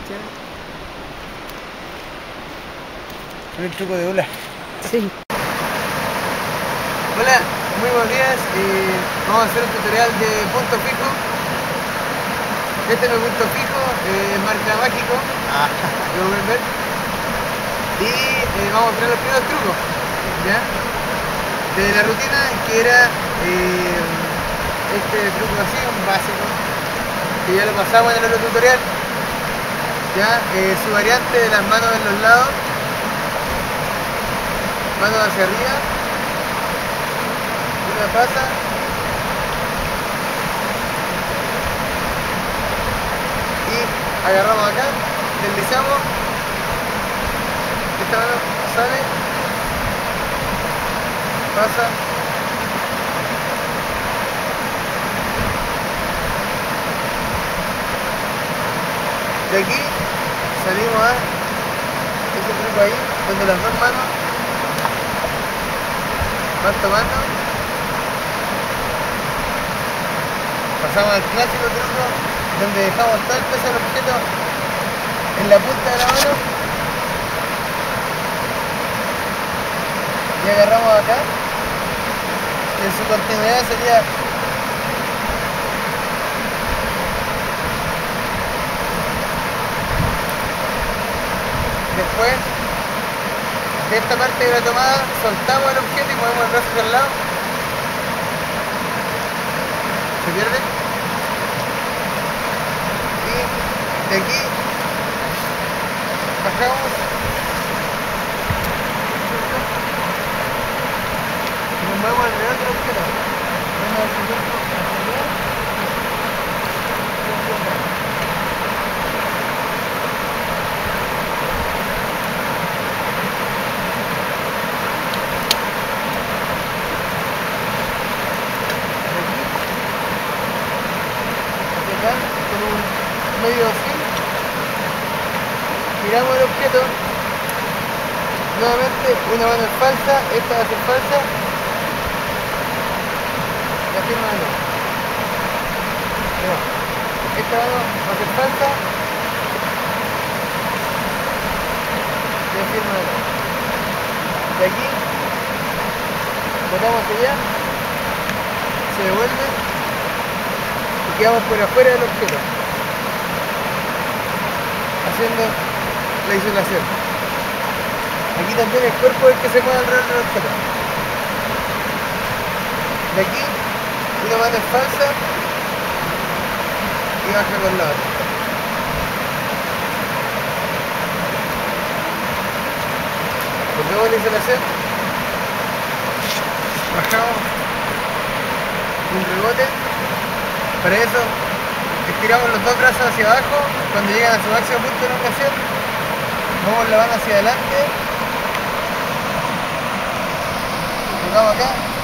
El truco de ola. Sí. Hola, muy buenos días. Vamos a hacer un tutorial de punto fijo. Este no es punto fijo, marca mágico. Como pueden ver. Y vamos a mostrar los primeros trucos, ¿ya? De la rutina, que era este truco así, un básico, que ya lo pasamos en el otro tutorial. Ya, su variante de las manos en los lados, manos hacia arriba, una pasa, y agarramos acá, deslizamos, esta mano sale, pasa, de aquí salimos a este truco ahí, donde las dos manos van tomando. Pasamos al clásico truco donde dejamos todo el peso del objeto en la punta de la mano y agarramos acá, y en su continuidad sería después de esta parte de la tomada, soltamos el objeto y movemos el brazo hacia el lado. ¿Se pierde? Y de aquí bajamos y nos movemos alrededor del objeto. Vamos a subir hacia allá. Con un medio así, giramos el objeto, nuevamente una mano es falsa, esta va a ser falsa, la firma de nuevo. Esta mano va a ser falsa, la firma de nuevo. De aquí, botamos hacia allá, se devuelve, quedamos por afuera del objeto, haciendo la isolación. Aquí también el cuerpo es el que se mueve alrededor del objeto. De aquí, una mano es falsa y baja con la otra. Volvemos la isolación, bajamos un rebote. Para eso, estiramos los dos brazos hacia abajo, cuando llegan a su máximo punto de elongación, movemos la mano hacia adelante, tocamos acá,